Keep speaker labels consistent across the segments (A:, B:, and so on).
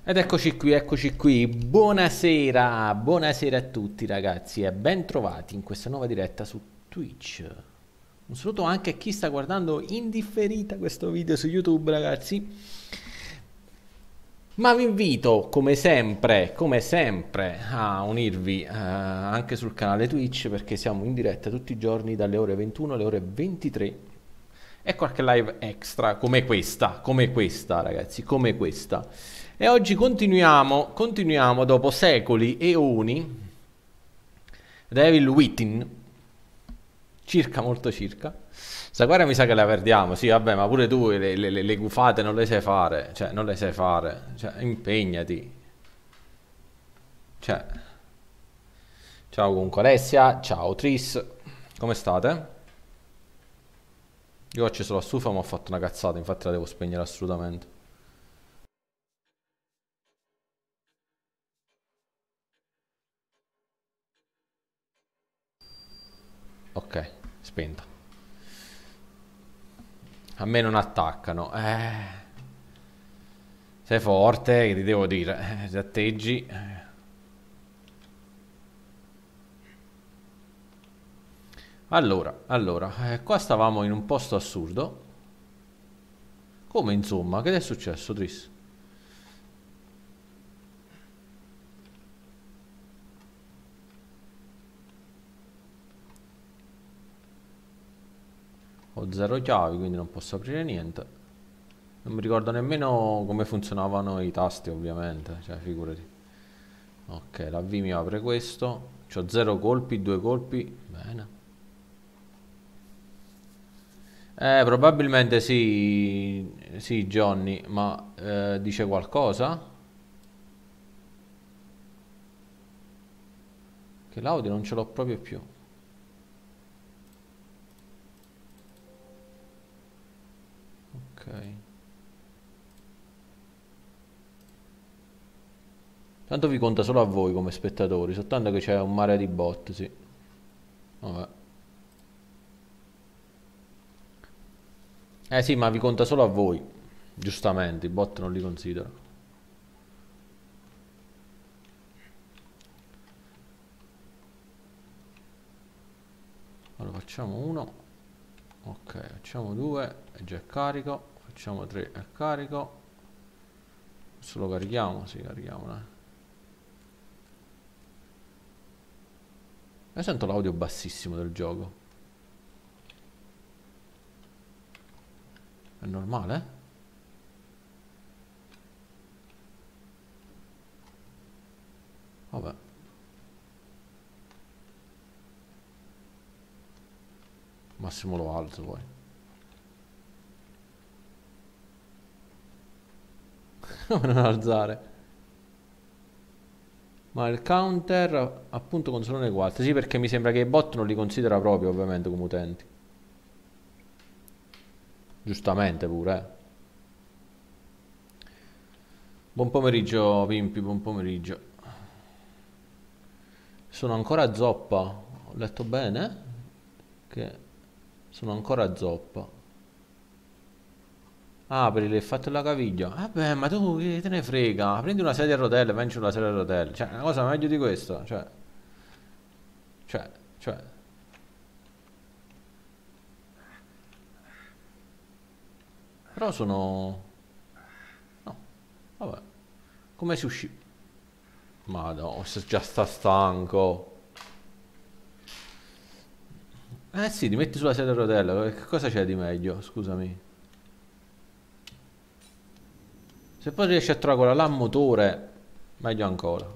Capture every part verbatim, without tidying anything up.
A: Ed eccoci qui, eccoci qui. Buonasera, buonasera a tutti ragazzi e ben trovati in questa nuova diretta su Twitch. Un saluto anche a chi sta guardando in differita questo video su YouTube, ragazzi. Ma vi invito, come sempre, come sempre, a unirvi eh, anche sul canale Twitch perché siamo in diretta tutti i giorni dalle ore ventuno alle ore ventitré e qualche live extra come questa, come questa, ragazzi, come questa. E oggi continuiamo, continuiamo dopo secoli e uni, Devil Within, circa, molto circa. Sta guerra mi sa che la perdiamo, sì, vabbè, ma pure tu le, le, le gufate non le sai fare, cioè, non le sai fare, cioè, impegnati. Cioè, ciao comunque Alessia, ciao Tris, come state? Io ho acceso la stufa ma ho fatto una cazzata, infatti la devo spegnere assolutamente. Ok, spenta. A me non attaccano, eh... Sei forte, che ti devo dire, eh, ti atteggi. Allora, allora, eh, qua stavamo in un posto assurdo. Come insomma? Che ti è successo, Tris? Ho zero chiavi, quindi non posso aprire niente. Non mi ricordo nemmeno come funzionavano i tasti, ovviamente. Cioè, figurati. Ok, la V mi apre questo. C'ho zero colpi, due colpi. Bene. Eh, probabilmente sì, sì, Johnny, ma eh, dice qualcosa? Che l'audio non ce l'ho proprio più. Ok. Tanto vi conta solo a voi come spettatori, soltanto che c'è un mare di bot, sì. Vabbè. Eh sì, ma vi conta solo a voi. Giustamente, i bot non li considero. Allora facciamo uno. Ok, facciamo due, è già carico. Facciamo tre, è carico. Se lo carichiamo? Sì, carichiamo, eh. Io sento l'audio bassissimo del gioco. È normale? Vabbè. Massimo lo alzo poi. Come non alzare? Ma il counter appunto con solo quattro. Sì, perché mi sembra che i bot non li considera proprio, ovviamente, come utenti. Giustamente pure, eh. Buon pomeriggio, Pimpi, buon pomeriggio. Sono ancora zoppa. Ho letto bene? Che sono ancora zoppa. Ah, per il fatto della caviglia. Vabbè, ma tu che te ne frega? Prendi una sedia a rotelle, venci una sedia a rotelle. Cioè, una cosa meglio di questo. Cioè, cioè, cioè. Però sono... No, vabbè. Come si uscì? Madonna, se già sta stanco. Eh sì, ti metti sulla sedia a rotelle. Che cosa c'è di meglio? Scusami. Se poi riesci a trovare quella là a motore, meglio ancora.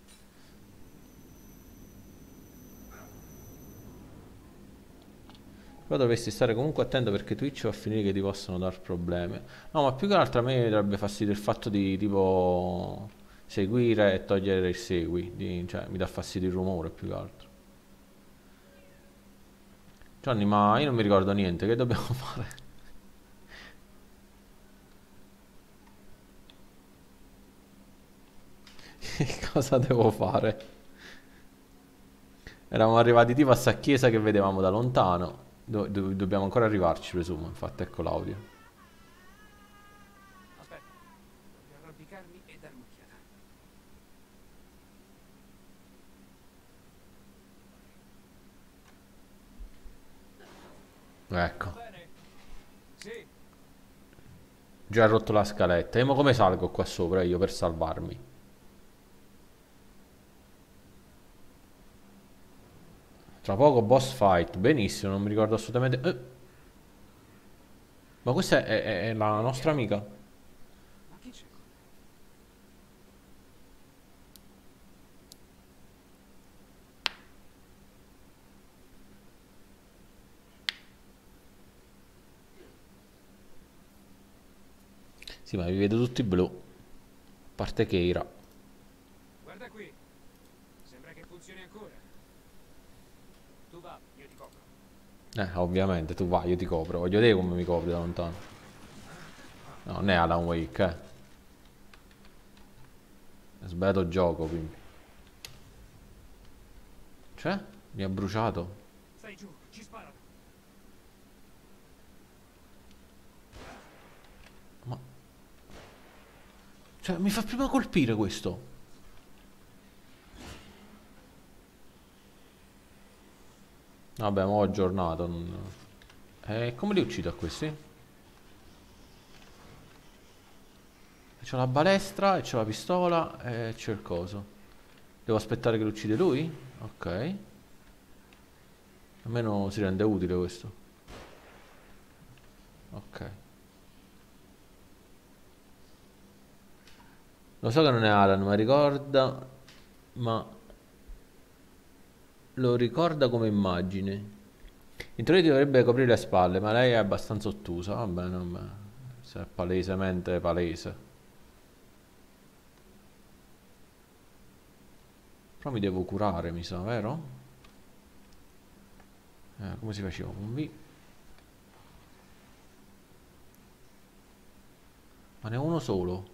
A: Però dovresti stare comunque attento perché Twitch va a finire che ti possono dar problemi. No, ma più che altro a me darebbe fastidio il fatto di tipo seguire e togliere il segui. Di- cioè, mi dà fastidio il rumore più che altro. Gianni, ma io non mi ricordo niente, che dobbiamo fare? Che cosa devo fare? Eravamo arrivati tipo a sta chiesa che vedevamo da lontano. Do- do- dobbiamo ancora arrivarci, presumo. Infatti, ecco l'audio. Ecco.
B: Va bene? Sì.
A: Già rotto la scaletta. E ma come salgo qua sopra io per salvarmi? Tra poco boss fight. Benissimo, non mi ricordo assolutamente. Eh, ma questa è, è- è la nostra
B: Vediamo.
A: amica.
B: Ma chi c'è con te?
A: Sì, ma vi vedo tutti blu. A parte Keira.
B: Guarda qui. Sembra che funzioni ancora. Tu va, io ti copro.
A: Eh, ovviamente, tu vai, io ti copro. Voglio vedere come mi copri da lontano. No, non è Alan Wake, eh. È sbagliato gioco, quindi. Cioè? Mi ha bruciato.
B: Stai giù, ci sparano.
A: Ma... Cioè, mi fa prima colpire questo. Vabbè, mo' ho aggiornato. non- Eh, come li uccido a questi? C'ho la balestra, e c'ho la pistola, e c'è il coso. Devo aspettare che lo uccide lui? Ok. Almeno si rende utile questo. Ok. Lo so che non è Alan, ma ricorda... Ma lo ricorda come immagine. In teoria ti dovrebbe coprire le spalle, ma lei è abbastanza ottusa. Va bene, va bene. Se è palesemente palese. Però mi devo curare, mi sa, vero? Eh, come si faceva? Un V. Ma ne ho uno solo.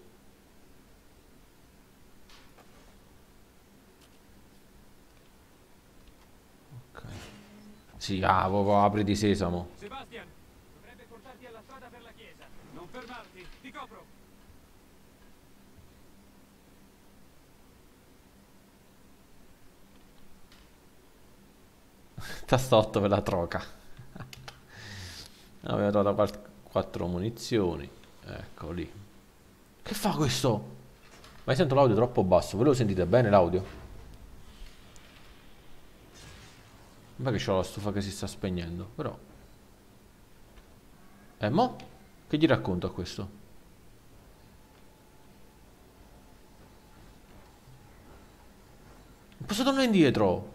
A: Ok. Sì, ah, proprio apri di sesamo.
B: Sebastian, dovrebbe portarti alla strada per la chiesa. Non fermarti, ti copro.
A: Tasta otto per la troca. Avevo trovato quattro munizioni. Ecco lì. Che fa questo? Ma io sento l'audio troppo basso. Voi lo sentite bene l'audio? Non è che c'ho la stufa che si sta spegnendo, però. E mo? Che gli racconto a questo? Non posso tornare indietro?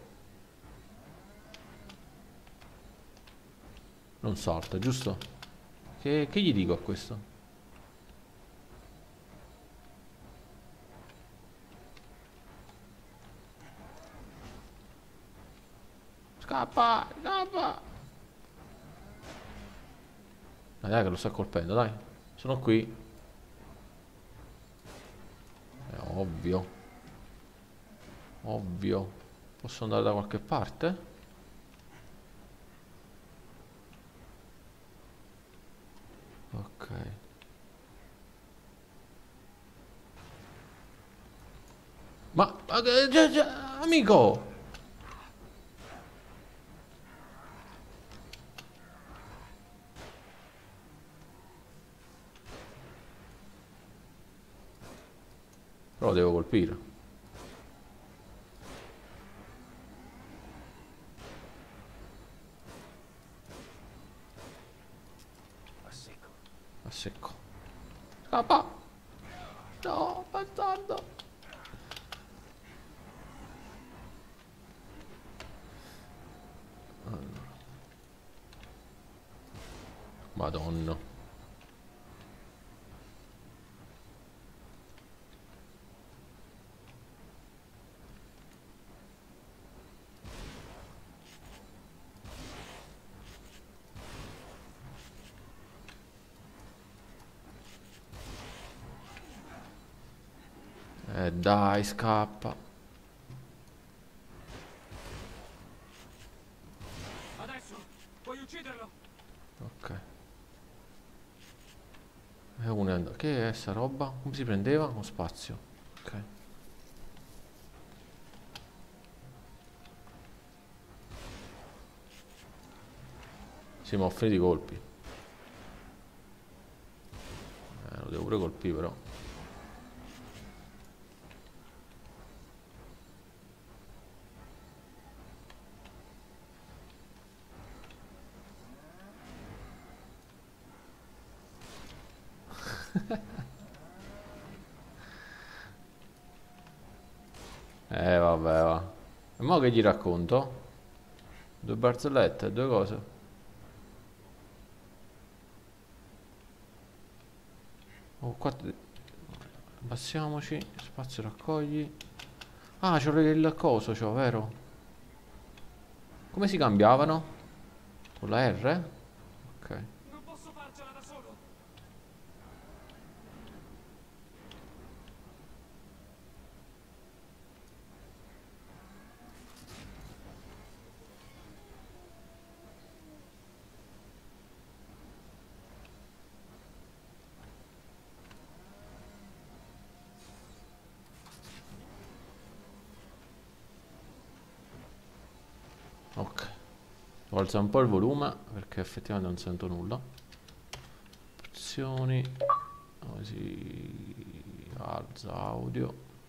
A: Non salta, giusto? Che, che gli dico a questo? Scappa, scappa. Dai, dai che lo sta colpendo, dai. Sono qui. È ovvio. Ovvio. Posso andare da qualche parte? Ok. Ma, ma che- già- già- amico! Però lo devo colpire.
B: A secco.
A: A secco. Scappa! No, bastardo! Madonna. Eh dai, scappa.
B: Adesso, puoi ucciderlo.
A: Ok. E uno è andato. Che è sta roba? Come si prendeva? Con spazio. Ok. Sì, ma ho finito i colpi. Eh, lo devo pure colpire però. Eh vabbè va. E mo che gli racconto? Due barzellette, due cose. Oh, qua... Abbassiamoci, spazio raccogli. Ah, c'ho il coso, c'ho, vero? Come si cambiavano? Con la R? Ok.
B: Non posso farcela da solo.
A: Ok. Devo alzare un po' il volume perché effettivamente non sento nulla. Opzioni. Così. Alza audio.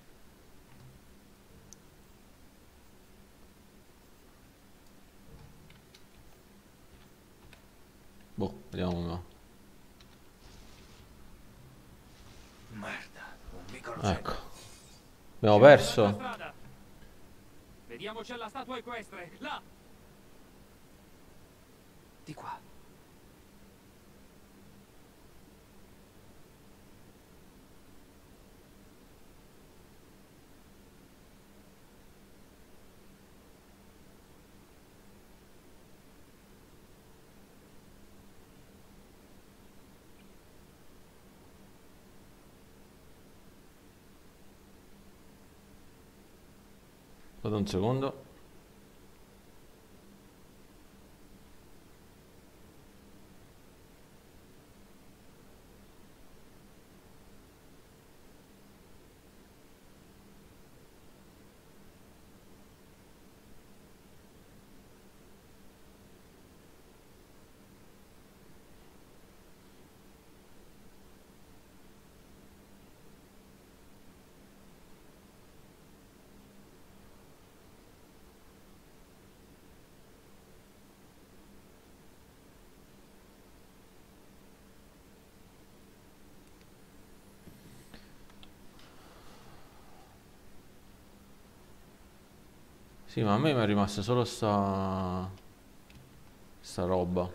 A: Boh, vediamo come va.
B: Merda, un piccolo
A: Ecco.
B: genio.
A: Abbiamo
B: C'è
A: perso.
B: un'altra strada. Vediamoci alla statua equestre, là. Di qua.
A: Aspetta un secondo. Sì, ma a me mi è rimasta solo sta... sta roba.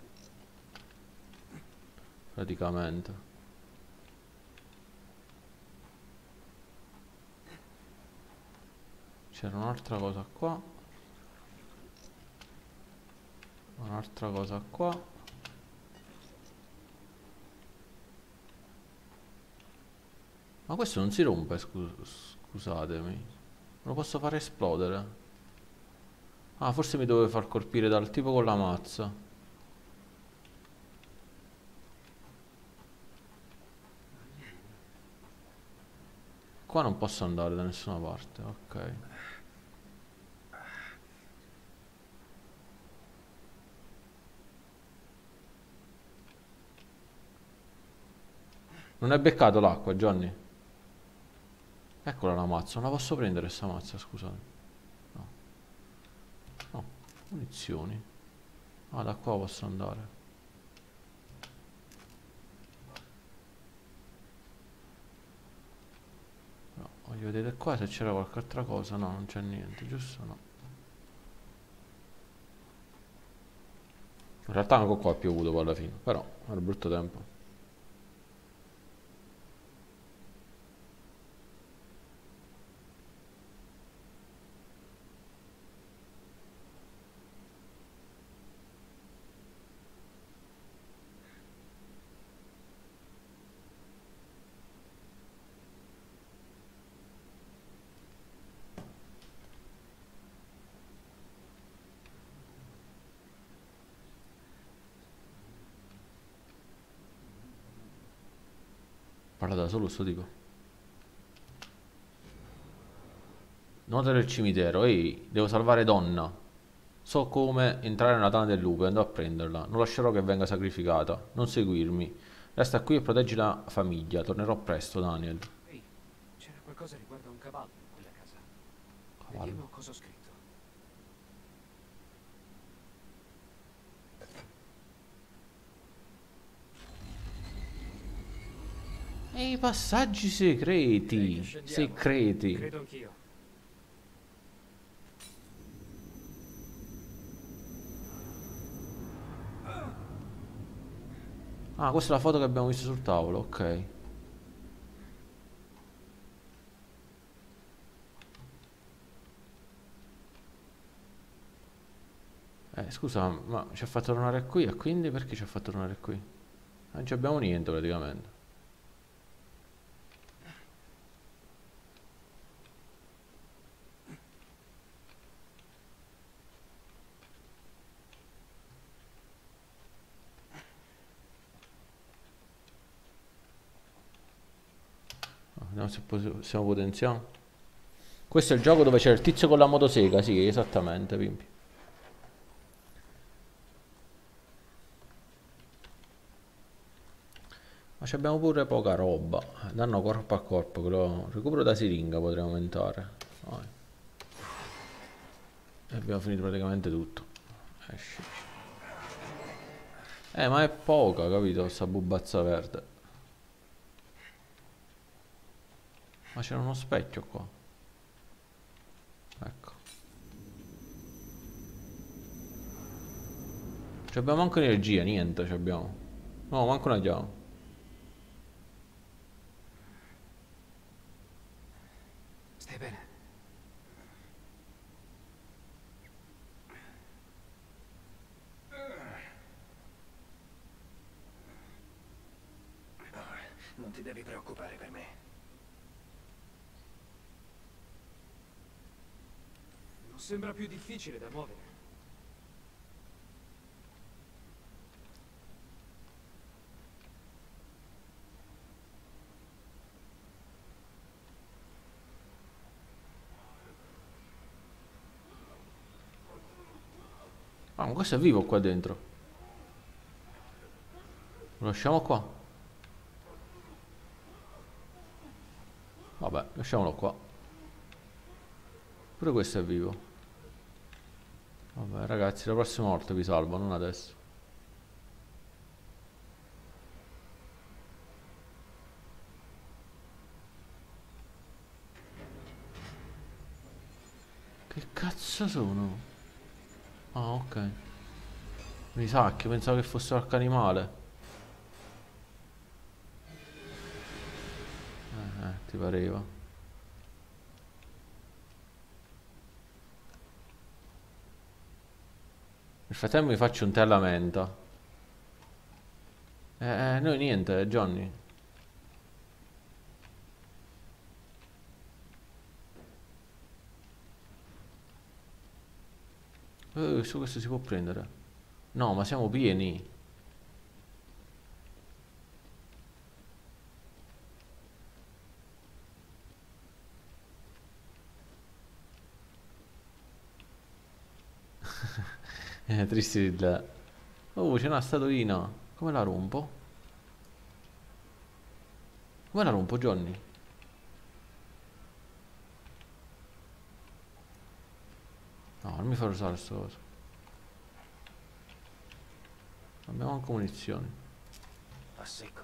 A: Praticamente. C'era un'altra cosa qua. Un'altra cosa qua. Ma questo non si rompe, scu- scusatemi. Lo posso fare esplodere. Ah, forse mi dovevo far colpire dal tipo con la mazza. Qua non posso andare da nessuna parte, ok. Non hai beccato l'acqua, Johnny? Eccola la mazza, non la posso prendere sta mazza, scusate. No. No, munizioni. Ah, da qua posso andare. No, voglio vedere qua se c'era qualche altra cosa. No, non c'è niente, giusto? No. In realtà anche qua è piovuto poi alla fine, però era brutto tempo. Parla da solo sto tipo. Nota del cimitero, ehi, devo salvare donna. So come entrare nella tana del lupo e andrò a prenderla. Non lascerò che venga sacrificata. Non seguirmi. Resta qui e proteggi la famiglia. Tornerò presto, Daniel.
B: Ehi, c'era qualcosa riguardo a un cavallo in quella casa.
A: Cavallo.
B: Vediamo cosa ho scritto.
A: E i passaggi segreti.
B: Direi che scendiamo.
A: Secreti.
B: Credo anch'io.
A: Ah, questa è la foto che abbiamo visto sul tavolo, ok. Eh, scusa, ma ci ha fatto tornare qui e quindi perché ci ha fatto tornare qui? Non ci abbiamo niente praticamente. Ah, vediamo se possiamo potenziare. Questo è il gioco dove c'è il tizio con la motosega, sì, esattamente, Pimpi. Ma ci abbiamo pure poca roba. Danno corpo a corpo, però recupero da siringa potrei aumentare. Vai. E abbiamo finito praticamente tutto. Esci. Eh, ma è poca, capito? Sta bubazza verde. Ma c'era uno specchio qua. Ecco. Ci abbiamo anche energia, niente ci abbiamo. No, manco una chiave.
B: Stai bene?
C: Non ti devi preoccupare per me.
B: Non sembra più difficile da muovere.
A: Ah, ma questo è vivo qua dentro. Lo lasciamo qua. Vabbè, lasciamolo qua. Pure questo è vivo. Vabbè, ragazzi, la prossima volta vi salvo, non adesso. Che cazzo sono? Ah, ok. Mi sacchi, pensavo che fosse qualche animale. Eh, eh, ti pareva. Nel frattempo mi faccio un tè alla menta. Eh, eh, noi niente, Johnny. Eh, su questo si può prendere. No, ma siamo pieni. Eh, Tristil. Oh, c'è una statuina. Come la rompo? Come la rompo, Johnny? No, non mi fa usare questa cosa. Abbiamo anche munizioni.
C: A secco.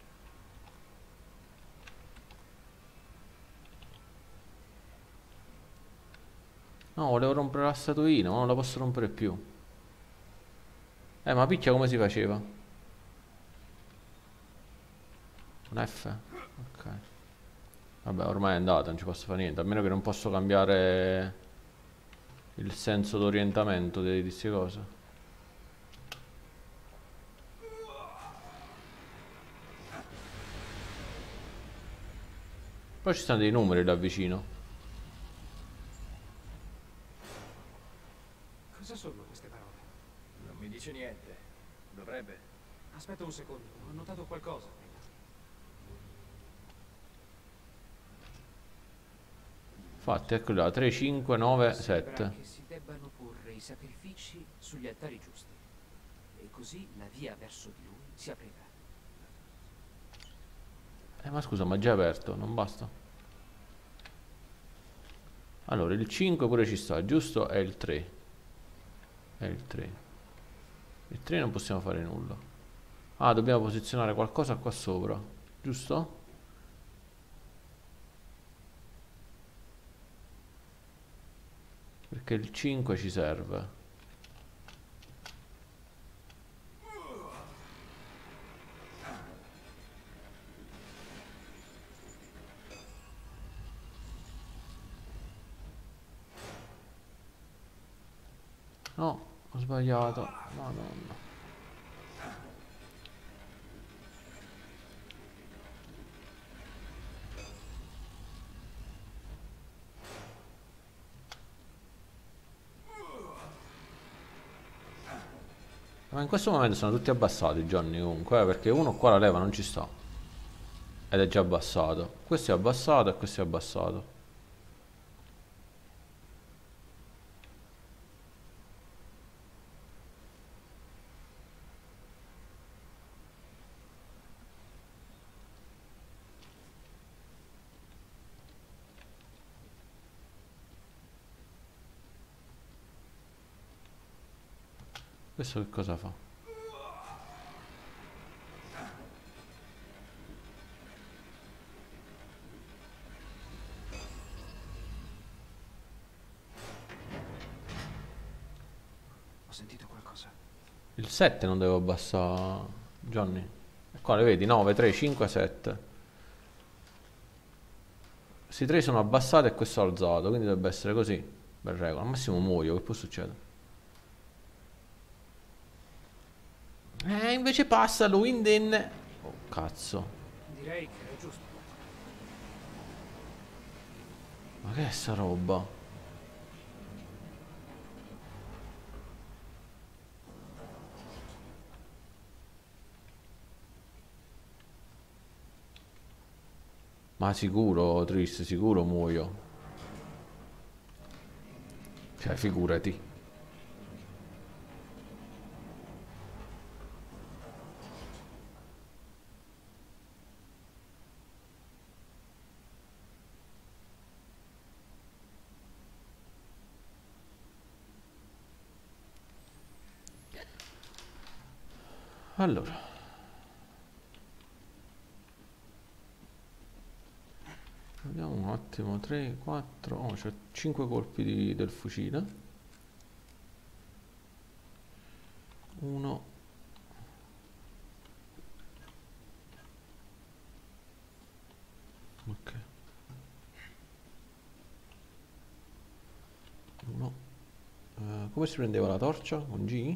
A: No, volevo rompere la statuina, ma non la posso rompere più. Eh, ma picchia come si faceva? Un F? Ok. Vabbè, ormai è andata, non ci posso fare niente. A meno che non posso cambiare il senso d'orientamento di queste cose. Poi ci stanno dei numeri là vicino.
B: Cosa sono queste parole?
C: Non mi dice niente. Dovrebbe.
B: Aspetta un secondo, ho notato qualcosa prima.
A: Infatti, eccoli là, tre, cinque, nove,
B: Sembra
A: sette.
B: che si debbano porre i sacrifici sugli altari giusti. E così la via verso di lui si aprirà.
A: Eh, ma scusa, ma già è aperto, non basta? Allora, il cinque pure ci sta, giusto? È il tre. È il tre. Il tre non possiamo fare nulla. Ah, dobbiamo posizionare qualcosa qua sopra, giusto? Perché il cinque ci serve. No, ho sbagliato. Madonna. Ma in questo momento sono tutti abbassati, Johnny, comunque, eh, perché uno qua la leva non ci sta. Ed è già abbassato. Questo è abbassato e questo è abbassato. Questo che cosa fa?
C: Ho sentito qualcosa.
A: Il sette non devo abbassare, Johnny. E qua le vedi, nove, tre, cinque, sette. Questi tre sono abbassati e questo alzato, quindi dovrebbe essere così. Per regola. Al massimo muoio, che può succedere? Eh, invece passa lo Winden. Oh, cazzo.
B: Direi che era giusto.
A: Ma che è sta roba? Ma sicuro, Tris, sicuro muoio. Cioè, figurati. Allora. Vediamo un attimo, tre, quattro, oh, c'è cinque colpi di- del fucile. uno. Ok. uno. Come si prendeva la torcia? Con G?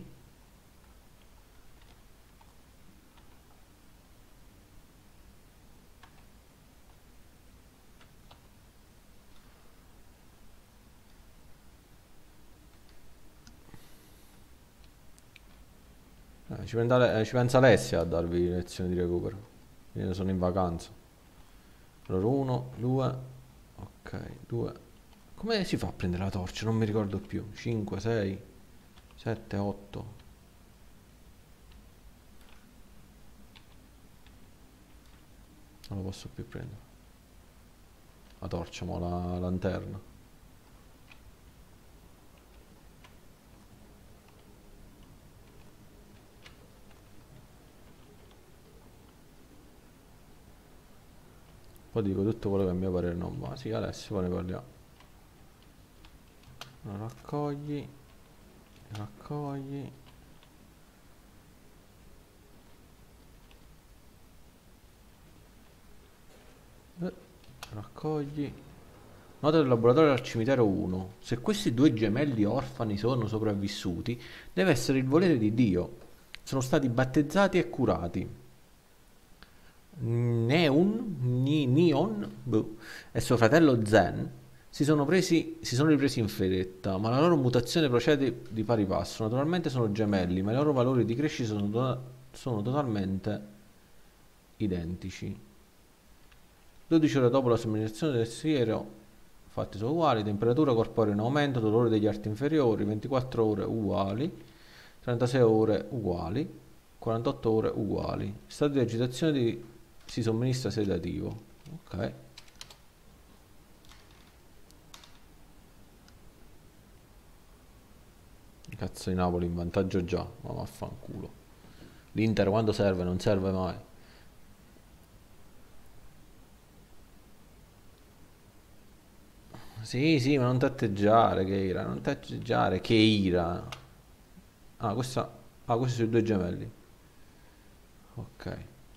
A: Eh, ci, pensa, eh, ci pensa Alessia a darvi lezioni di recupero. Io sono in vacanza. Allora, uno, due, ok, due. Come si fa a prendere la torcia? Non mi ricordo più. cinque, sei, sette, otto. Non lo posso più prendere. La torcia, ma la lanterna. Poi dico tutto quello che a mio parere non va. Sì, adesso poi ne parliamo. Allora, raccogli. Raccogli. Eh, raccogli. Nota del laboratorio al cimitero uno. Se questi due gemelli orfani sono sopravvissuti, deve essere il volere di Dio. Sono stati battezzati e curati. Neun, Ni- Nion boh, e suo fratello Zen si sono, presi, si sono ripresi in fretta, ma la loro mutazione procede di pari passo. Naturalmente sono gemelli, ma i loro valori di crescita sono, to- sono totalmente identici. dodici ore dopo la somministrazione del siero Infatti sono uguali, temperatura corporea in aumento, dolore degli arti inferiori, ventiquattro ore uguali, trentasei ore uguali, quarantotto ore uguali. Stato di agitazione di... si somministra sedativo. Ok. Cazzo di Napoli in vantaggio già, ma vaffanculo. L'Inter quando serve non serve mai. Sì, sì, ma non tatteggiare, Keira, non tatteggiare, Keira. Ah, questa... Ah, questi sono i due gemelli. Ok.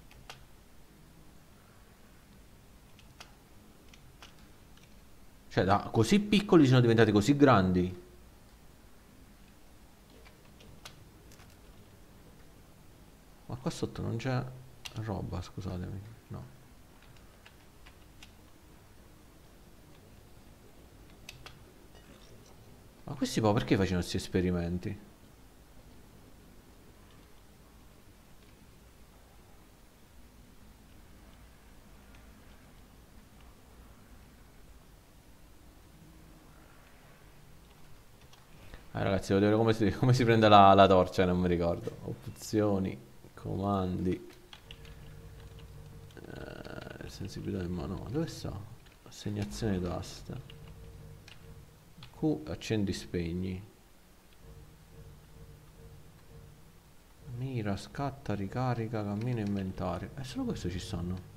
A: Cioè, da così piccoli sono diventati così grandi. Ma qua sotto non c'è roba, scusatemi. No. Ma questi poi perché facevano questi esperimenti? Eh, ragazzi, devo vedere come si, come si prende la, la torcia, non mi ricordo. Opzioni, comandi, eh, sensibilità in mano. Ma dove sta? Assegnazione d'asta. Q, accendi, spegni. Mira, scatta, ricarica, cammina, inventario. E solo questo ci stanno.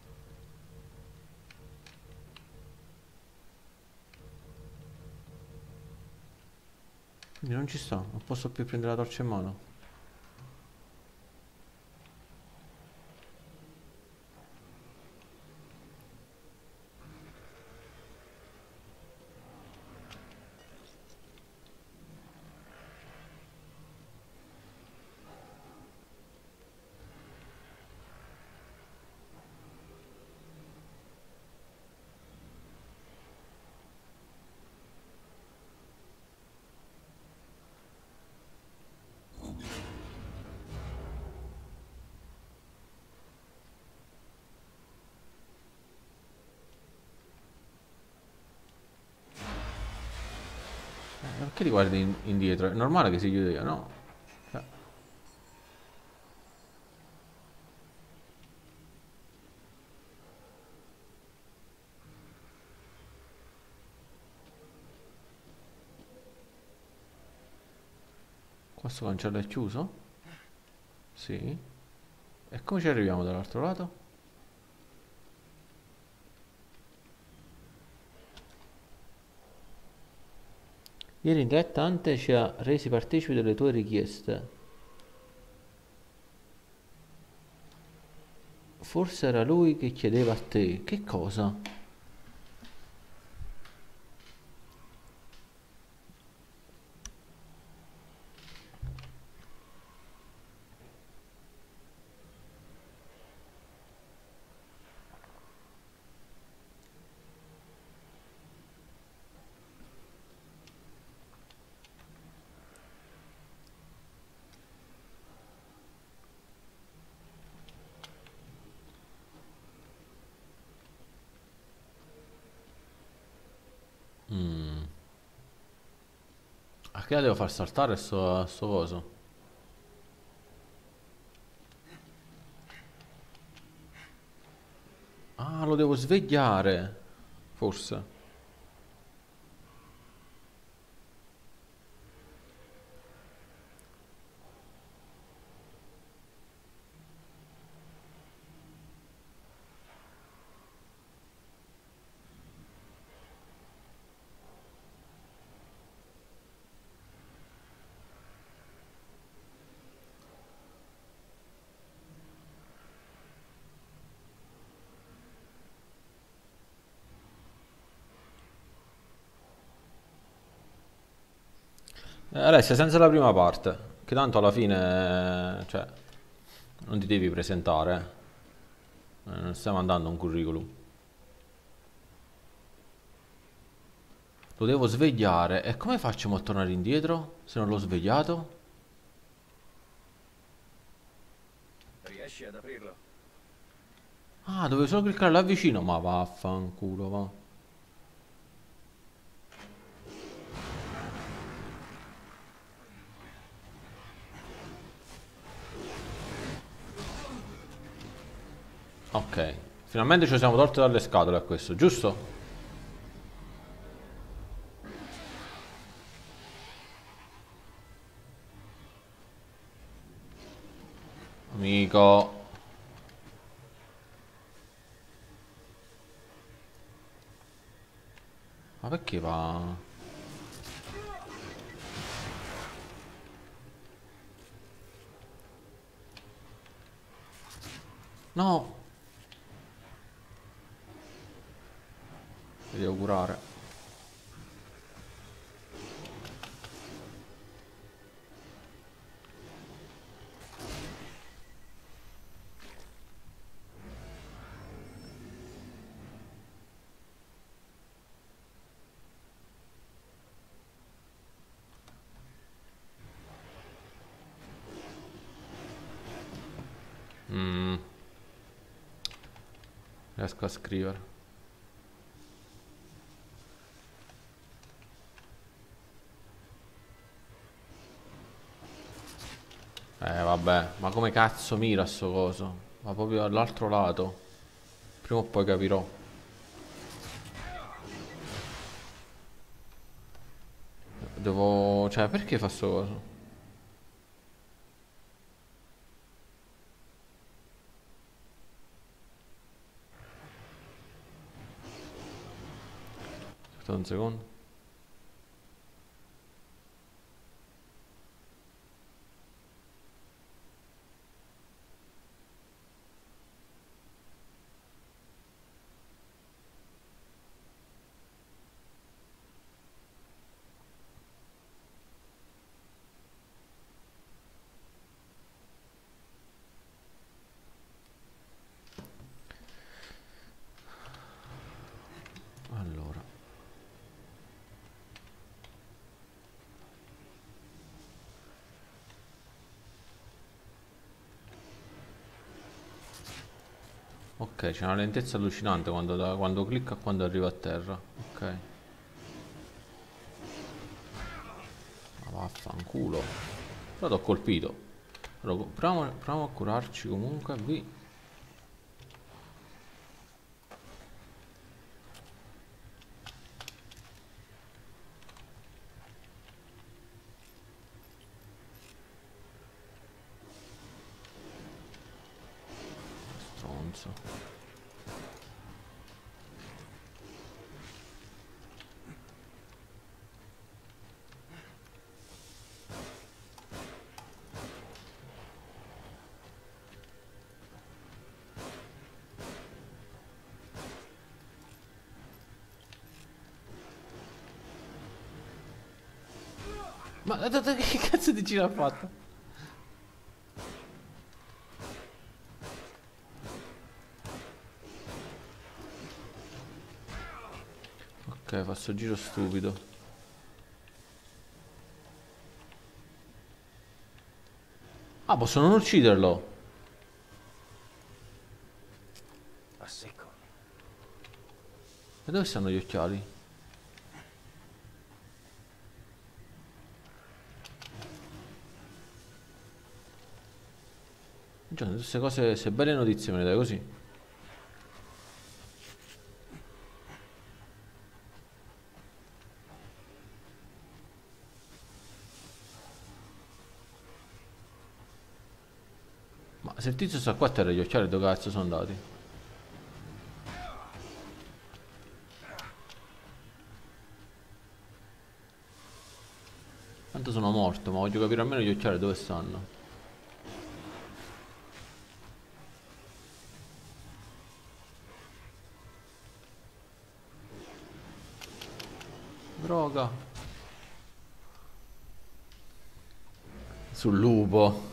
A: Quindi non ci sta, non posso più prendere la torcia in mano. Eh, perché ti guardi in- indietro? È normale che si chiude, no? Cioè, questo cancello è chiuso? Sì. E come ci arriviamo dall'altro lato? Ieri in diretta Ante ci ha resi partecipi delle tue richieste. Forse era lui che chiedeva a te. Che cosa? Mm. A che la devo far saltare sto, sto coso? Ah, lo devo svegliare. Forse. Eh, Alessia, senza la prima parte. Che tanto alla fine, eh, cioè, non ti devi presentare. Eh. Eh, non stiamo mandando un curriculum. Lo devo svegliare. E come facciamo a tornare indietro se non l'ho svegliato?
C: Riesci ad aprirlo?
A: Ah, dovevo solo cliccare là vicino. Ma vaffanculo, va. Ok, finalmente ci siamo tolti dalle scatole a questo, giusto? Amico. Ma perché va? No! Mi devo curare. Mm, riesco a scrivere. Eh vabbè, ma come cazzo mira sto coso? Ma proprio all'altro lato. Prima o poi capirò. Devo... Cioè, perché fa sto coso? Aspetta un secondo. Allora. Ok, c'è una lentezza allucinante quando, da- quando clicca e quando arriva a terra. Ok. Ma vaffanculo. Però t'ho colpito. Allora, proviamo, proviamo a curarci comunque. Vi. Stronzo. Ma che cazzo di giro ha fatto? Ok, fa sto giro stupido. Ah, posso non ucciderlo.
C: A secco.
A: E dove stanno gli occhiali? Già, queste cose, queste belle notizie me le dai così. Ma se il tizio sta qua a terra gli occhiali dove cazzo sono andati? Tanto sono morto, ma voglio capire almeno gli occhiali dove stanno. Droga. Sul lupo.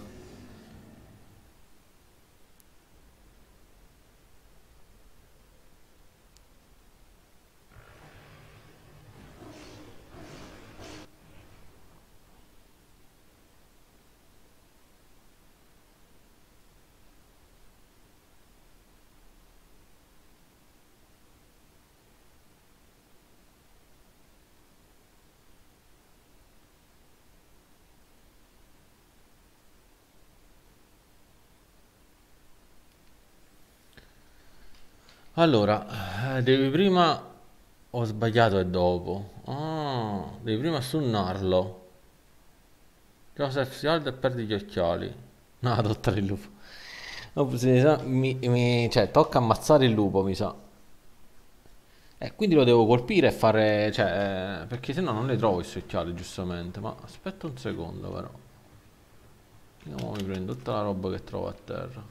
A: Allora, eh, devi prima... Ho sbagliato e dopo. Ah, devi prima stunnarlo. Joseph si alza e perde gli occhiali. No, adottare il lupo. No, se mi sa- mi- mi- cioè, tocca ammazzare il lupo, mi sa. E quindi lo devo colpire e fare... Cioè, eh, perché se no non le trovo i suoi occhiali, giustamente. Ma aspetta un secondo, però. Io mo mi prendo tutta la roba che trovo a terra.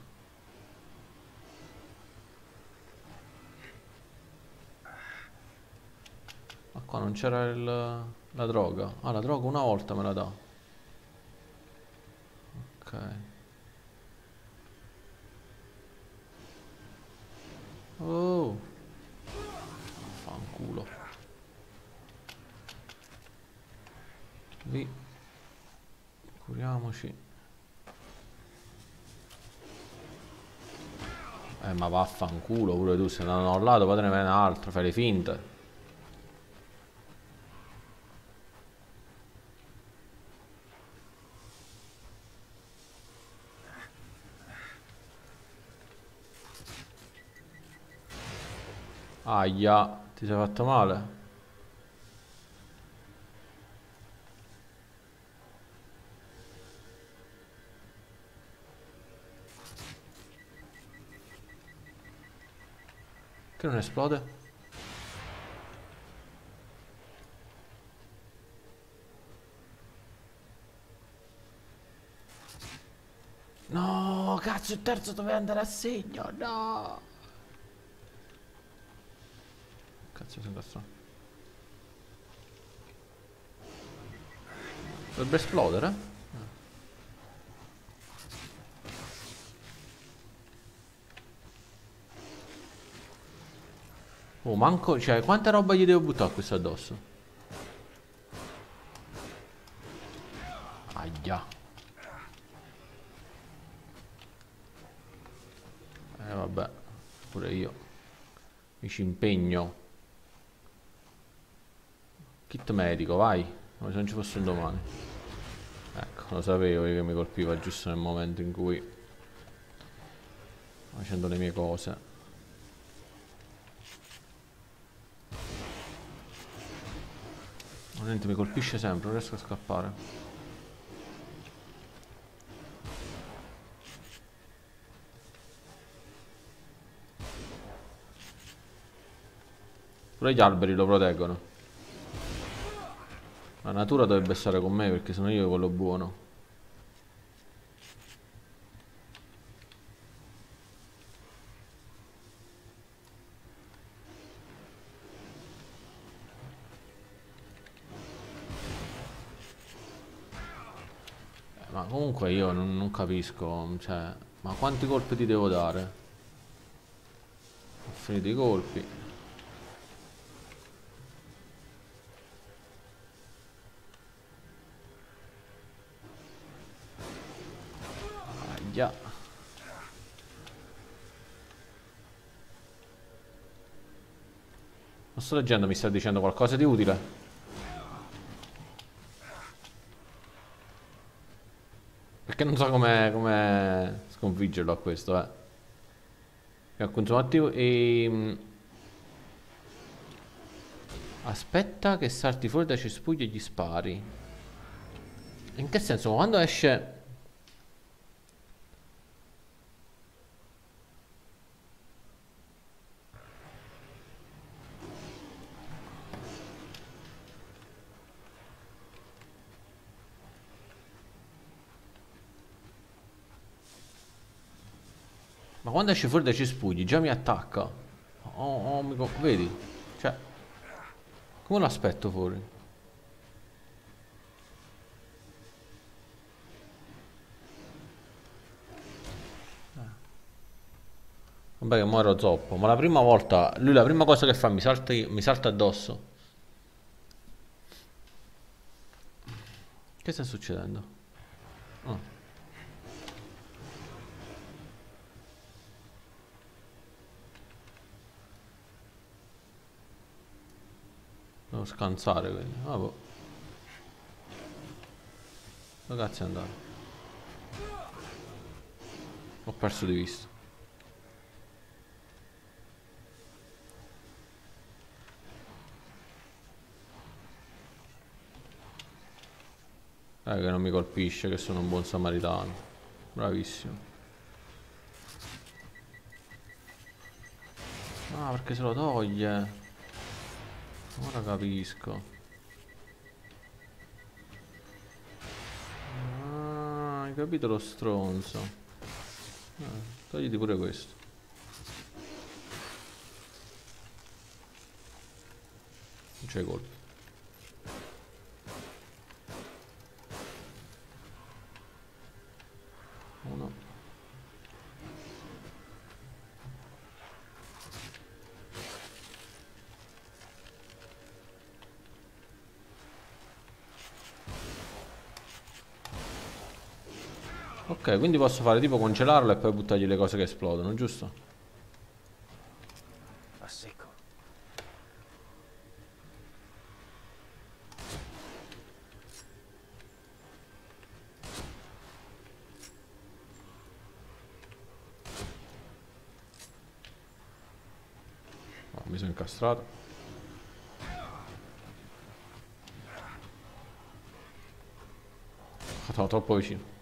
A: Ma qua non c'era il... la droga. Ah, la droga una volta me la dà. Ok. Oh, fanculo. Lì. Curiamoci. Eh, ma vaffanculo pure tu, se non ho un lato, poi te ne viene un altro, fai le finte. Aia, ti sei fatto male? Che non esplode? No, cazzo, il terzo doveva andare a segno, no! Cazzo, sembra strano. Dovrebbe esplodere? Oh, manco, cioè, quanta roba gli devo buttare a questo addosso? Aia. Eh, vabbè, pure io. Mi ci impegno. Kit medico, vai. Come se non ci fosse un domani. Ecco, lo sapevo io che mi colpiva giusto nel momento in cui... facendo le mie cose. Veramente mi colpisce sempre, non riesco a scappare. Pure gli alberi lo proteggono. La natura dovrebbe stare con me perché sono io quello buono. Eh, ma comunque io non, non capisco, cioè, ma quanti colpi ti devo dare? Ho finito i colpi. Aia. Non sto leggendo, mi sta dicendo qualcosa di utile. Perché non so come come sconfiggerlo a questo, eh. E ho consumato e... Aspetta che salti fuori dai cespugli e gli spari. In che senso? Quando esce... Ma quando esce fuori dai cespugli già mi attacca. Oh, oh, mi co- vedi? Cioè, come lo aspetto fuori? Vabbè che mo ero zoppo, ma la prima volta, lui la prima cosa che fa mi salta, mi salta addosso. Che sta succedendo? Ah, devo scansare quindi. Ah, boh. Dove cazzo è andato? Ho perso di vista. Eh, che non mi colpisce, che sono un buon samaritano. Bravissimo. Ah, perché se lo toglie. Ora capisco. Ah, hai capito lo stronzo. Ah, togliti pure questo. Non c'hai colpa. Uno. Ok, quindi posso fare tipo congelarlo e poi buttargli le cose che esplodono, giusto?
C: A secco.
A: No, mi sono incastrato. Sono troppo vicino.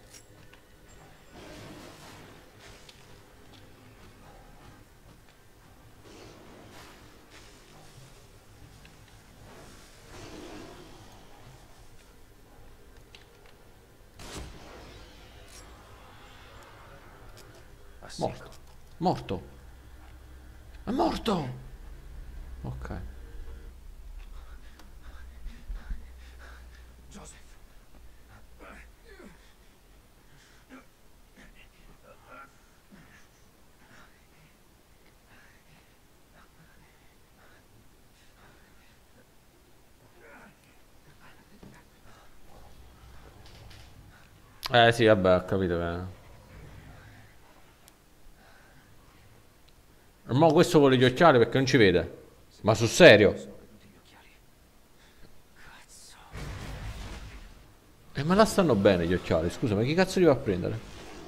C: A secco.
A: Morto. Morto. È morto. Ok.
B: Joseph.
A: Eh sì, vabbè, ho capito che... Ma questo vuole gli occhiali perché non ci vede. Ma sul serio?
B: Sono venuti gli occhiali. Cazzo.
A: E ma là stanno bene gli occhiali, scusa, ma chi cazzo li va a prendere?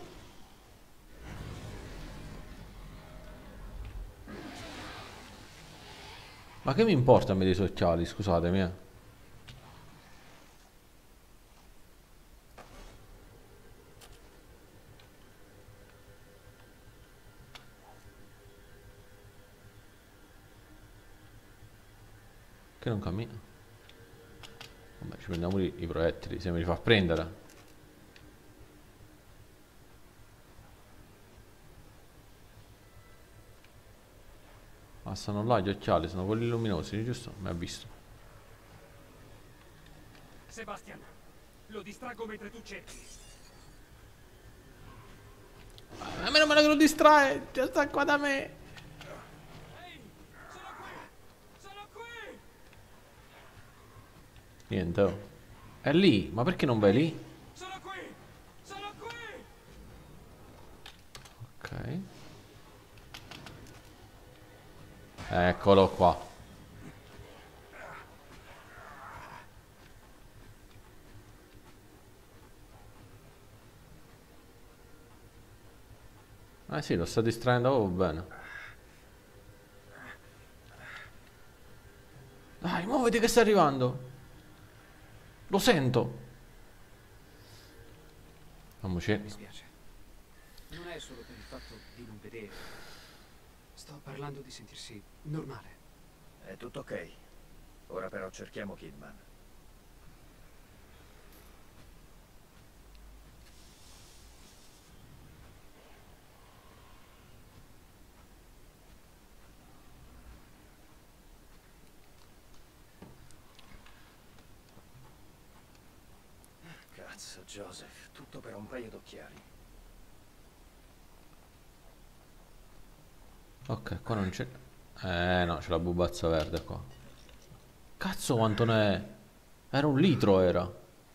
A: Ma che mi importa a me dei suoi occhiali, scusatemi, eh. Che non cammina. Vabbè, ci prendiamo i, i proiettili, se me li fa prendere. Ma stanno là gli occhiali, sono quelli luminosi, giusto? Mi ha visto.
B: Sebastian, lo distraggo mentre tu cerchi.
A: A meno male che lo distrae, già sta qua da me.
B: Ehi, sono qui! Sono qui!
A: Niente, oh. È lì, ma perché non vai lì?
B: Sono qui! Sono qui!
A: Ok. Eccolo qua. Eh sì, lo sta distraendo, oh, bene. Dai, muoviti che sta arrivando. Lo sento. Andiamoci.
B: Mi spiace. Non è solo per il fatto di non vedere. Sto parlando di sentirsi normale.
C: È tutto ok. Ora però cerchiamo Kidman. Cazzo, Joseph. Tutto per un paio d'occhiali.
A: Ok, qua non c'è. Eh no, c'è la bubazza verde qua. Cazzo quanto ne è? Era un litro, era.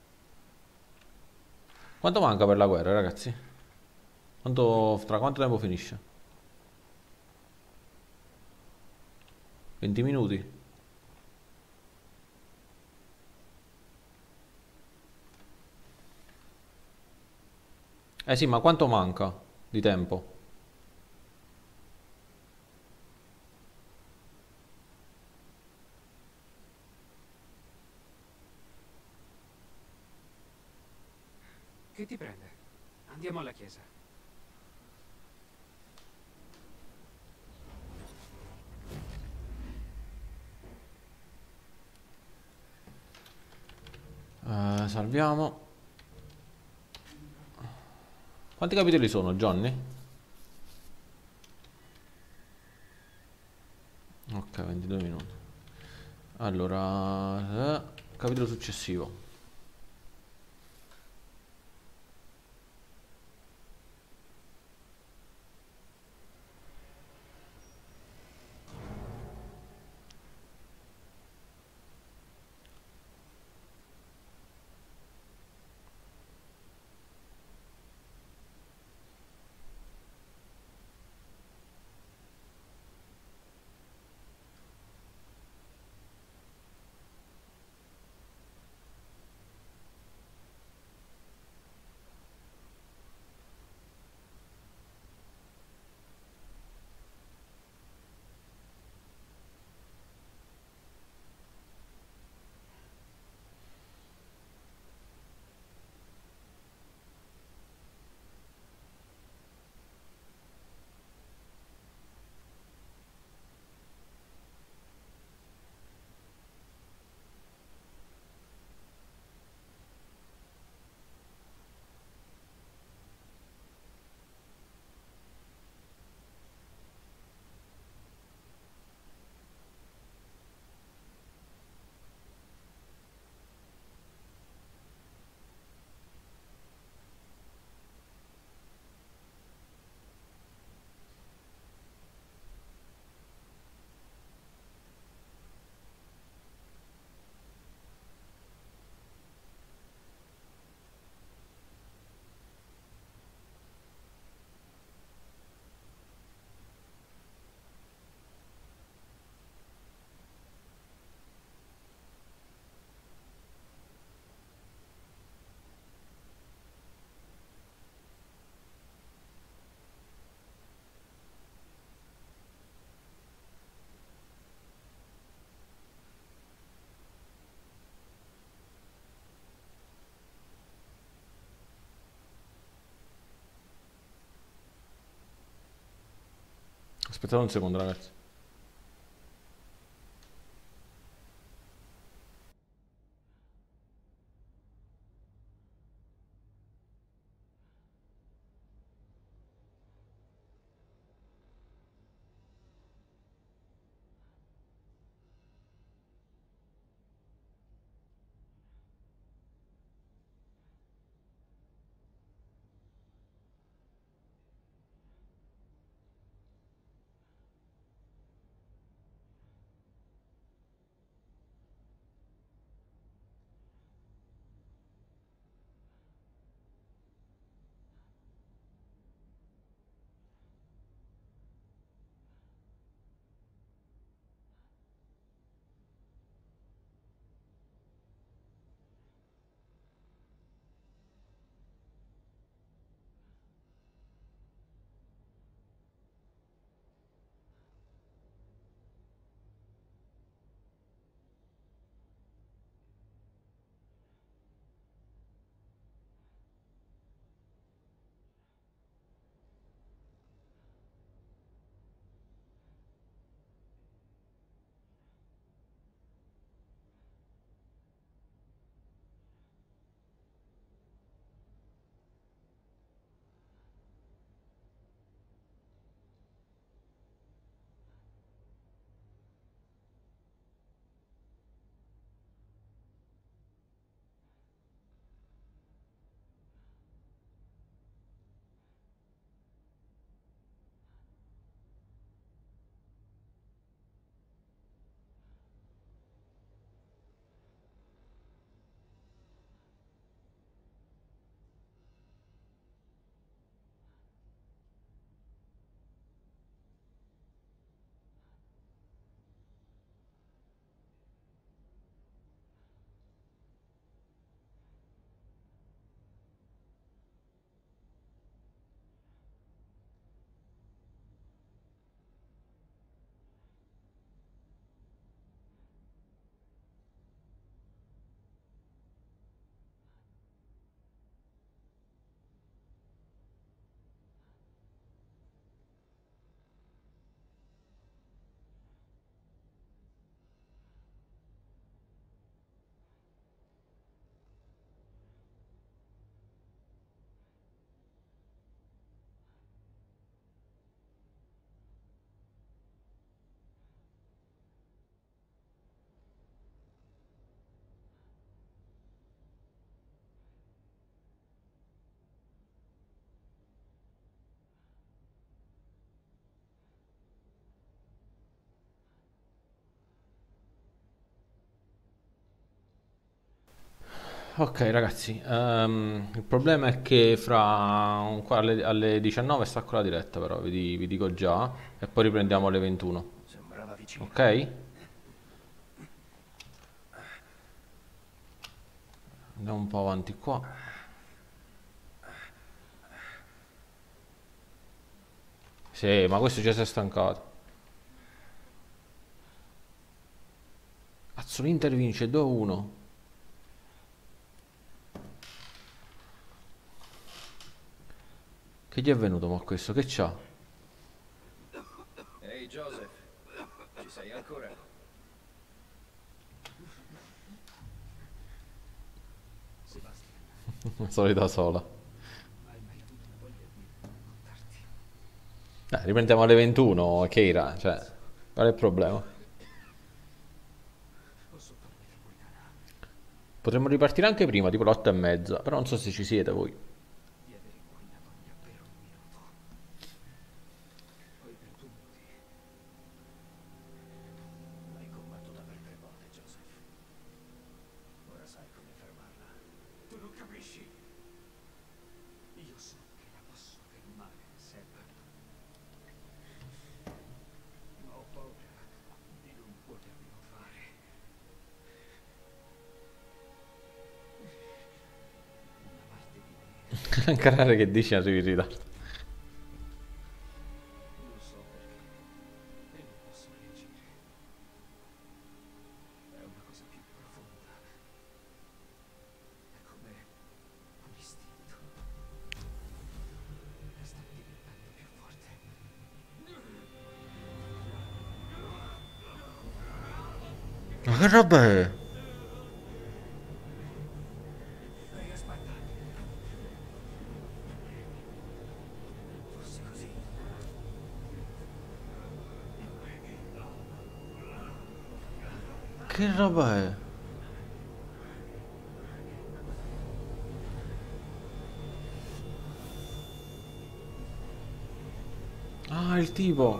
A: Quanto manca per la guerra, ragazzi? Quanto... Tra quanto tempo finisce? venti minuti? Eh sì, ma quanto manca di tempo?
B: Che ti prende? Andiamo alla chiesa.
A: Eh, salviamo. Quanti capitoli sono, Johnny? Ok, ventidue minuti. Allora, eh, capitolo successivo. Aspettate un secondo, ragazzi. Ok ragazzi, ehm, il problema è che fra un qua alle, alle diciannove stacco la diretta però, vi, di- vi dico già, e poi riprendiamo alle ventuno,
C: Sembrava vicino.
A: ok? Andiamo un po' avanti qua. Sì, ma questo già si è stancato. Cazzo, l'Inter vince due a uno. Che gli è venuto ma questo? Che c'ha?
C: Ehi Joseph, ci sei ancora?
B: Sebastian,
A: Solita sola.
B: hai mai avuto una voglia di raccontarti?
A: Dai, riprendiamo alle ventuno, Keira, cioè, qual è il problema?
B: Posso fare metropolitana
A: Potremmo ripartire anche prima, tipo le otto e mezza, però non so se ci siete voi.
B: di avere qui la voglia per un minuto. Poi per due minuti.
C: L'hai combattuta per tre volte, Joseph. Ora sai come fermarla.
B: Tu non capisci? Io so che la posso fermare, Seb. Ma ho paura di non poterlo fare. Una parte di me
A: Carare che dici arrivi in ritardo.
B: lo so perché e non posso reagire. È una cosa più profonda. È come un istinto. E sta diventando più forte.
A: Ma che roba è?
B: Ehi, aspetta.
C: Forse così.
A: Che roba è? Ah, il tipo.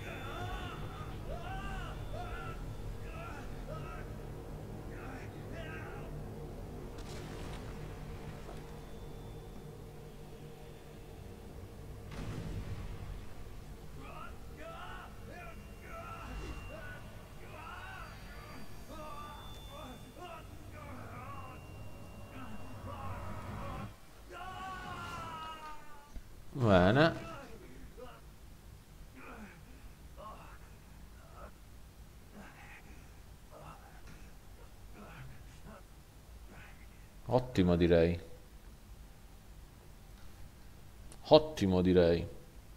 A: Bene. Ottimo direi. Ottimo direi.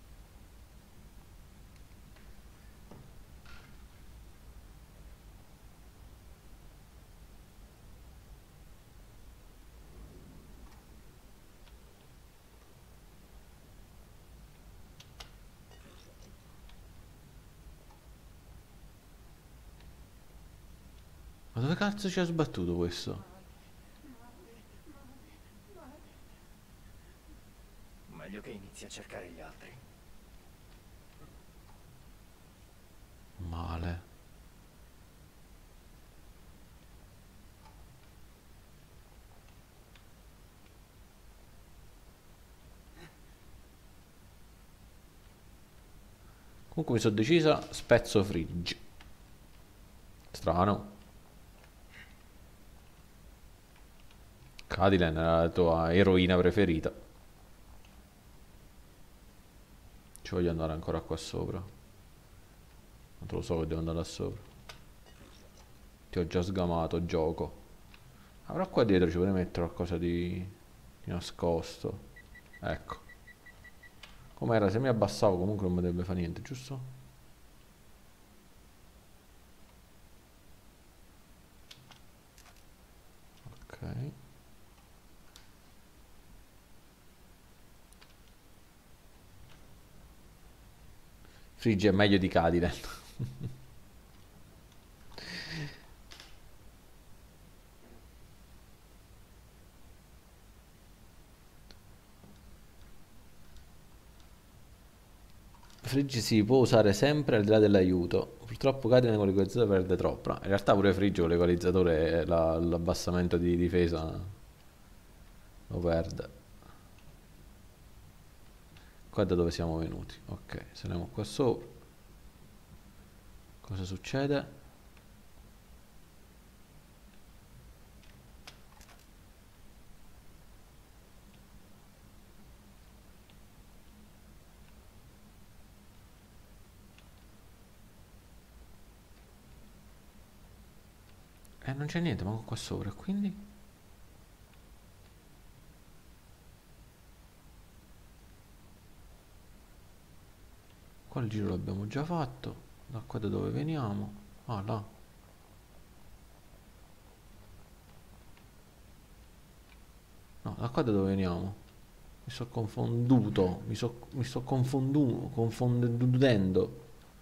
A: Ma dove cazzo ci ha sbattuto questo?
C: Meglio che inizi a cercare gli altri.
A: Male. Comunque mi sono decisa, spezzo Fridge. Strano. Cadillac era la tua eroina preferita. Ci voglio andare ancora qua sopra. Non te lo so che devo andare là sopra. Ti ho già sgamato, gioco. Ah, però qua dietro ci potrei mettere qualcosa di, di nascosto. Ecco. Com'era? Se mi abbassavo comunque non mi dovrebbe fare niente, giusto? Ok. Frigge è meglio di Cadillac. Frigge si può usare sempre al di là dell'aiuto. Purtroppo Cadillac con l'equalizzatore perde troppo. No, in realtà pure Frigge con l'equalizzatore e la- l'abbassamento di difesa. lo perde. Qua è da dove siamo venuti. Ok, saliamo qua sopra. Cosa succede? Eh, non c'è niente, manco qua sopra, quindi... Qua il giro l'abbiamo già fatto. Da qua da dove veniamo? Ah, là. No, da qua da dove veniamo? Mi sto confonduto. Mi, so, mi sto confondu- confondendo.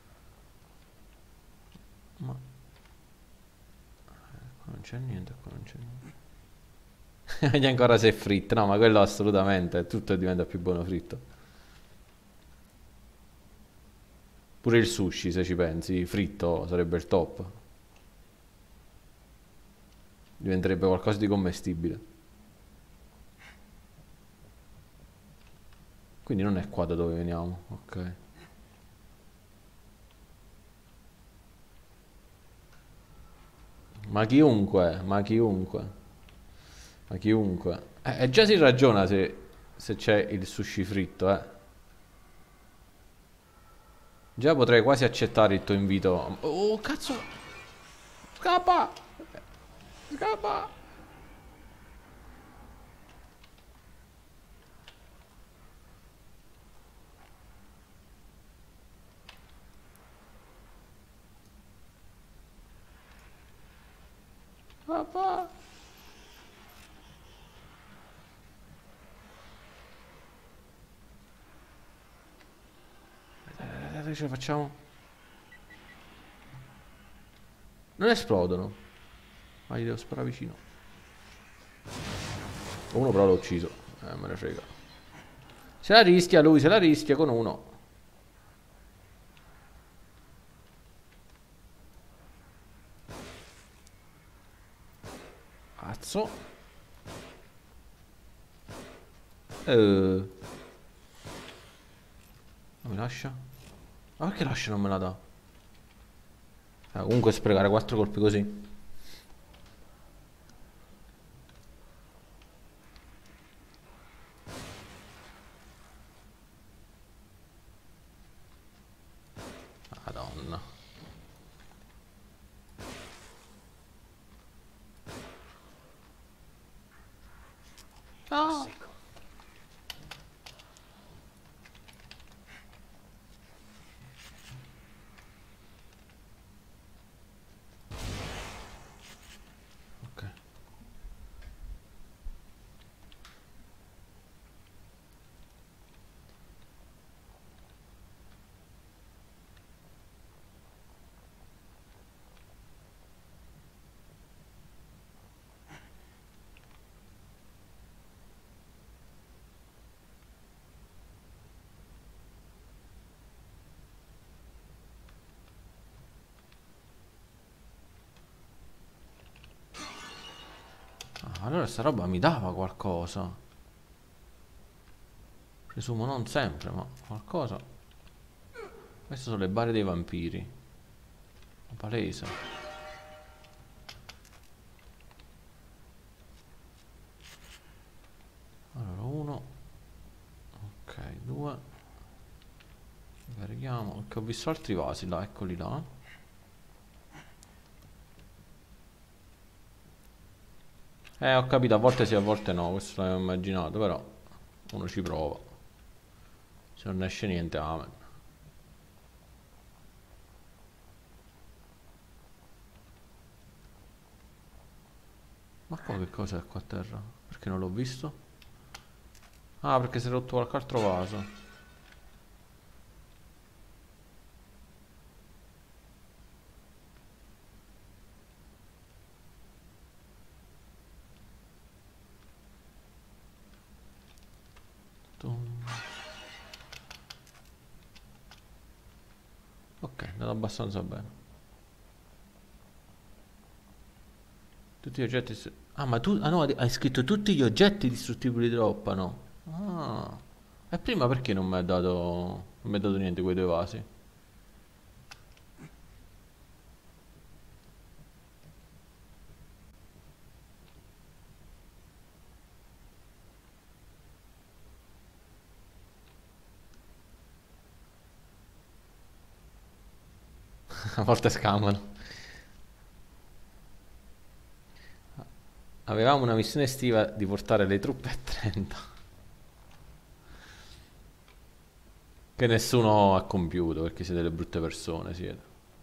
A: Ma... Qua non c'è niente, qua non c'è niente. Vedi ancora se è fritto. No, ma quello assolutamente. Tutto diventa più buono fritto. Pure il sushi, se ci pensi, fritto sarebbe il top. Diventerebbe qualcosa di commestibile. Quindi non è qua da dove veniamo, ok. Ma chiunque, ma chiunque, ma chiunque. Eh, e già si ragiona se, se c'è il sushi fritto, eh. Già potrei quasi accettare il tuo invito. Oh, cazzo! Scappa! Scappa! Papà! Dai, dai, ce la facciamo. Non esplodono. Ma gli devo sparare vicino. Uno però l'ho ucciso. Eh, me ne frega. Se la rischia lui, se la rischia con uno. Cazzo. Eh. Non mi lascia? Ma perché lascia non me la dà? Eh, comunque sprecare quattro colpi così. Madonna. Ah.
C: Secco.
A: Ok. Ah, allora sta roba mi dava qualcosa. Presumo non sempre, ma qualcosa. Queste sono le bare dei vampiri. Palese. Allora, uno. Ok, due. Carichiamo. Perché ho visto altri vasi là, eccoli là. Eh, ho capito, a volte sì, a volte no, questo l'avevo immaginato, però uno ci prova. Se non esce niente, amen. Ma qua che cos'è qua a terra? Perché non l'ho visto? Ah, perché si è rotto qualche altro vaso. Tum. Ok, è andato abbastanza bene. Tutti gli oggetti... distru- Ah, ma tu... Ah no, hai scritto tutti gli oggetti distruttibili droppano. Ah. E prima perché non mi ha dato... Non mi ha dato niente quei due vasi? A volte scammano. Avevamo una missione estiva di portare le truppe a trenta. Che nessuno ha compiuto perché siete delle brutte persone, siete.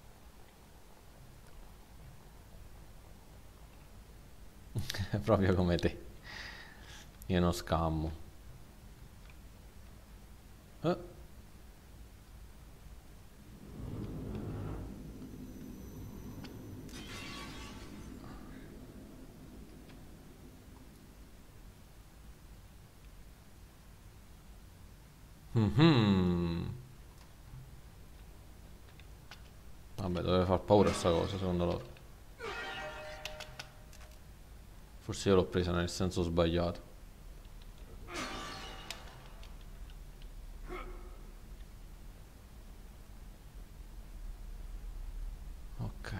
A: È proprio come te. Io non scammo. Eh, mhm. Vabbè, doveva far paura sta cosa, secondo loro. Forse io l'ho presa nel senso sbagliato. Ok.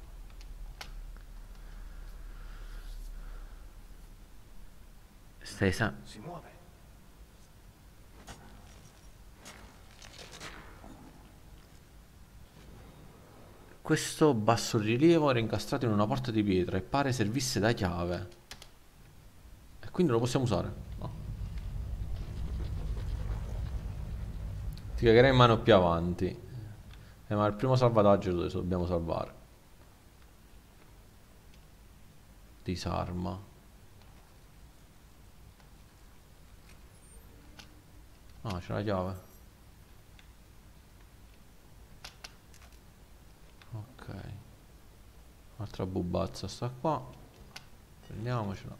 A: Stai sa...
C: Si muove.
A: Questo bassorilievo era incastrato in una porta di pietra e pare servisse da chiave. E quindi lo possiamo usare. No. Ti cagherei in mano più avanti. Eh, ma il primo salvataggio lo dobbiamo salvare. Disarma. Ah, c'è la chiave. Ok. Un'altra bubazza sta qua. Prendiamocela.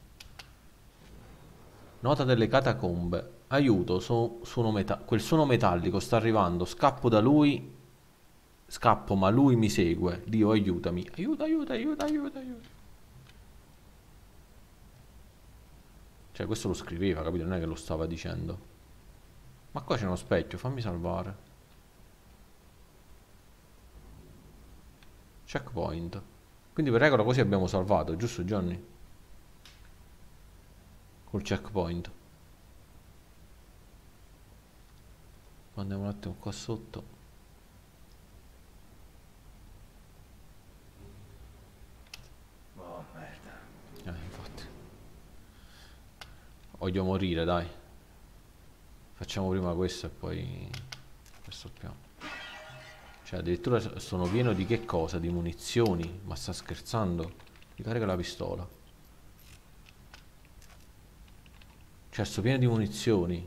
A: Nota delle catacombe. Aiuto, so- suono meta- quel suono metallico sta arrivando. Scappo da lui. Scappo, ma lui mi segue. Dio, aiutami. Aiuta, aiuta, aiuta, aiuta, aiuta. Cioè, questo lo scriveva, capito? Non è che lo stava dicendo. Ma qua c'è uno specchio, fammi salvare. Checkpoint. Quindi per regola così abbiamo salvato, giusto Johnny? Col checkpoint. Andiamo un attimo qua sotto.
C: Oh, merda.
A: Eh, infatti. Voglio morire, dai. Facciamo prima questo e poi questo piano. Cioè, addirittura sono pieno di che cosa? Di munizioni? Ma sta scherzando? Mi carica la pistola. Cioè, sto pieno di munizioni.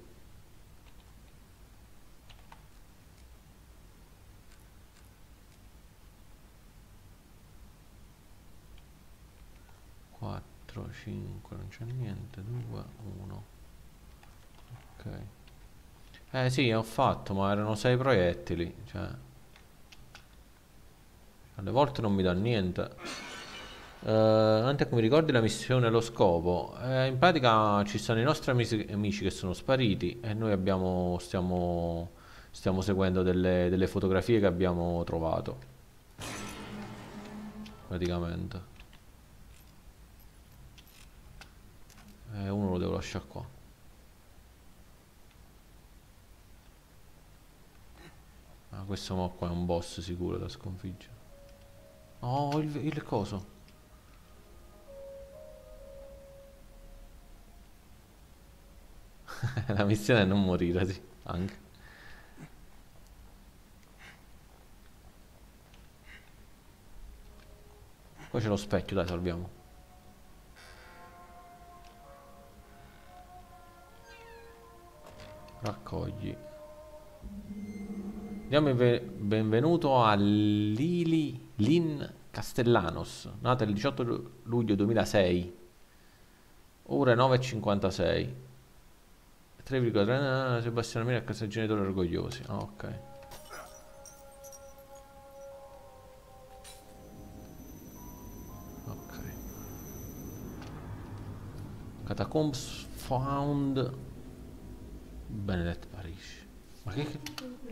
A: quattro, cinque, non c'è niente. due, uno. Ok. Eh sì, ho fatto, ma erano sei proiettili. Cioè, alle volte non mi dà niente. Eh, Ante, come ricordi la missione e lo scopo? Eh, in pratica ci sono i nostri amici, amici che sono spariti e noi abbiamo, stiamo, stiamo seguendo delle, delle fotografie che abbiamo trovato. Praticamente. Eh, uno lo devo lasciare qua. Ah, questo mo qua è un boss sicuro da sconfiggere. Oh, il, il coso. La missione è non morire, sì, anche. Poi c'è lo specchio, dai, salviamo. Raccogli. Diamo il be- benvenuto a Lili Lynn Castellanos, nata il diciotto lu- luglio duemilasei, ore nove e cinquantasei. tre virgola tre Sebastiano Mira a casa dei genitori orgogliosi. Ah, ok. Ok. Catacombs found Benedetto Parish. Ma che, che...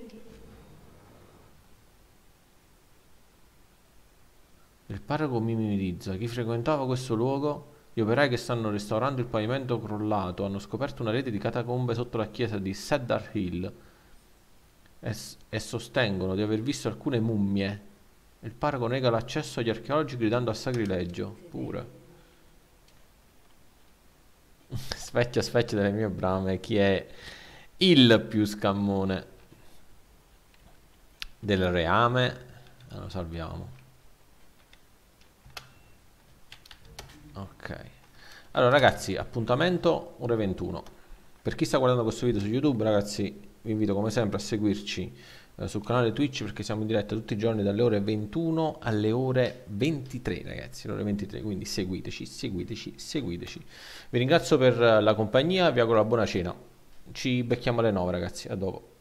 A: Il parroco mi mimizza. Chi frequentava questo luogo? Gli operai che stanno restaurando il pavimento crollato hanno scoperto una rete di catacombe sotto la chiesa di Cedar Hill e, s- e sostengono di aver visto alcune mummie. Il parroco nega l'accesso agli archeologi gridando a sacrilegio. Pure. Specchio, specchio delle mie brame, chi è il più scammone del reame? Eh, lo salviamo. Ok. Allora ragazzi, appuntamento ore ventuno. Per chi sta guardando questo video su YouTube, ragazzi, vi invito come sempre a seguirci eh, sul canale Twitch, perché siamo in diretta tutti i giorni dalle ore ventuno alle ore ventitré, ragazzi, alle ore ventitré, quindi seguiteci, seguiteci, seguiteci. Vi ringrazio per la compagnia, vi auguro una buona cena. Ci becchiamo alle nove, ragazzi, a dopo.